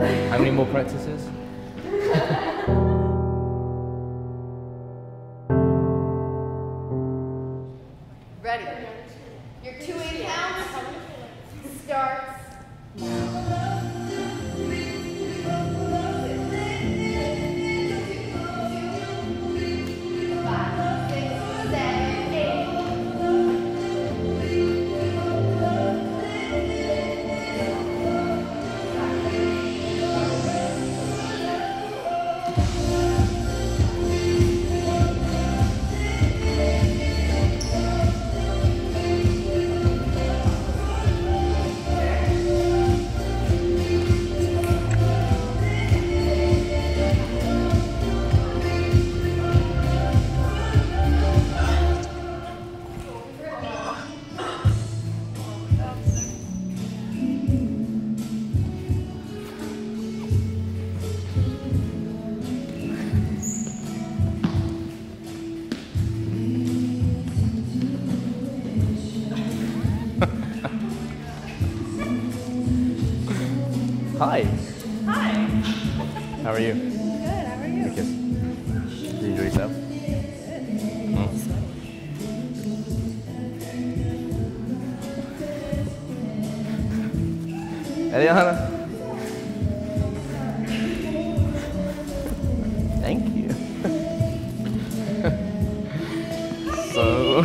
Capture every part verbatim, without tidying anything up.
How many more practices? Ready? Your two eight counts starts now. Hi. Hi. How are you? Good, how are you? Because did you enjoy yourself? Mm. Eliana. Thank you. So,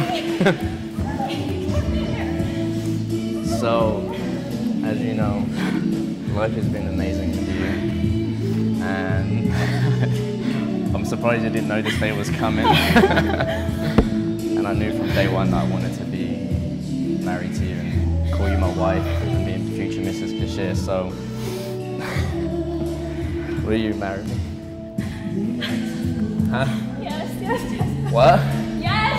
so, as you know, life has been amazing with you, and I'm surprised you didn't know this day was coming. And I knew from day one that I wanted to be married to you and call you my wife and be future Missus Bashir. So, will you marry me? Huh? Yes, yes, yes. What? Yes!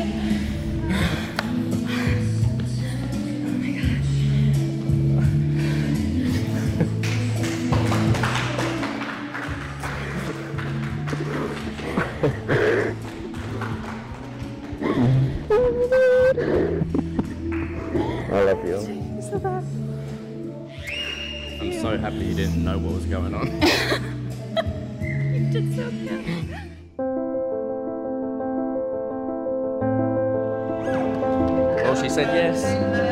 I love you. So bad. I'm so happy you didn't know what was going on. You did so good. Well, she said yes.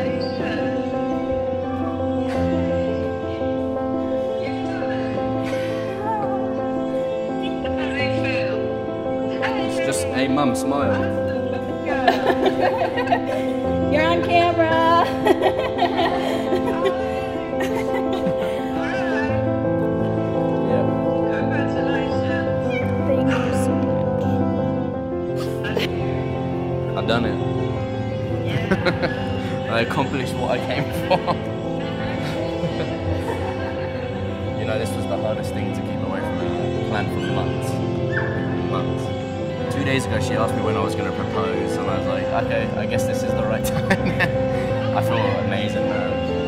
It's just a mum smile. You're on camera. Yeah. Thank you so much. I've done it. I accomplished what I came for. You know, this was the hardest thing to keep away from her. I planned for months. Months. Two days ago, she asked me when I was going to propose, and I was like, okay, I guess this is the right time. I feel amazing, man.